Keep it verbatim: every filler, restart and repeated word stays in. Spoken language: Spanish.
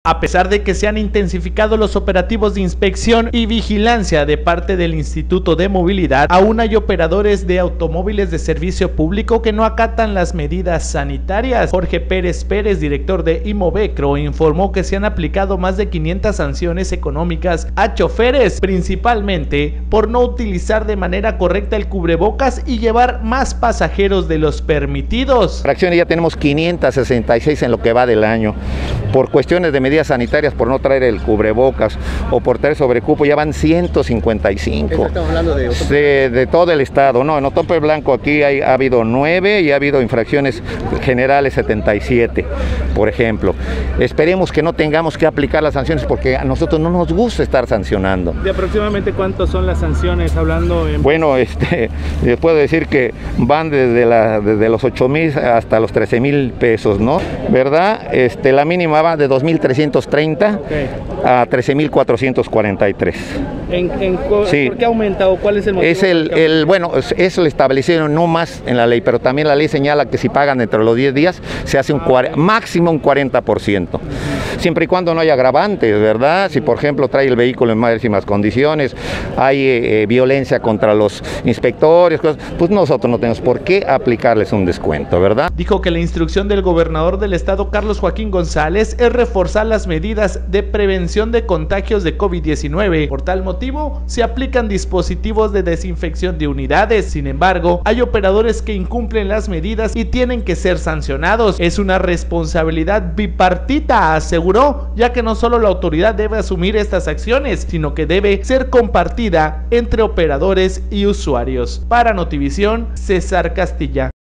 A pesar de que se han intensificado los operativos de inspección y vigilancia de parte del Instituto de Movilidad, aún hay operadores de automóviles de servicio público que no acatan las medidas sanitarias. Jorge Pérez Pérez, director de Imovecro, informó que se han aplicado más de quinientas sanciones económicas a choferes, principalmente por no utilizar de manera correcta el cubrebocas y llevar más pasajeros de los permitidos. Fracciones ya tenemos quinientas sesenta y seis en lo que va del año. Por cuestiones de medidas sanitarias, por no traer el cubrebocas o por traer sobrecupo, ya van ciento cincuenta y cinco. Estamos hablando de, de, de todo el estado. No, en Otompe Blanco aquí hay, ha habido nueve y ha habido infracciones generales setenta y siete, por ejemplo. Esperemos que no tengamos que aplicar las sanciones porque a nosotros no nos gusta estar sancionando. ¿De aproximadamente cuántas son las sanciones hablando? En... Bueno, este, les puedo decir que van desde, la, desde los ocho mil hasta los trece mil pesos, ¿no? ¿Verdad? Este, la mínima va de dos mil trescientos treinta okay. a trece mil cuatrocientos cuarenta y tres. ¿En, en, sí. ¿Por qué ha aumentado? ¿Cuál es el motivo? Es el, el, bueno, eso lo establecieron no más en la ley, pero también la ley señala que si pagan dentro de los diez días se hace un ah, máximo un cuarenta por ciento. Uh-huh. Siempre y cuando no haya agravantes, ¿verdad? Si por ejemplo trae el vehículo en máximas condiciones, hay eh, violencia contra los inspectores, cosas, pues nosotros no tenemos por qué aplicarles un descuento, ¿verdad? Dijo que la instrucción del gobernador del estado, Carlos Joaquín González, es reforzar las medidas de prevención de contagios de COVID diecinueve. Por tal motivo, se aplican dispositivos de desinfección de unidades. Sin embargo, hay operadores que incumplen las medidas y tienen que ser sancionados. Es una responsabilidad bipartita, aseguró, ya que no solo la autoridad debe asumir estas acciones, sino que debe ser compartida entre operadores y usuarios. Para Notivisión, César Castilla.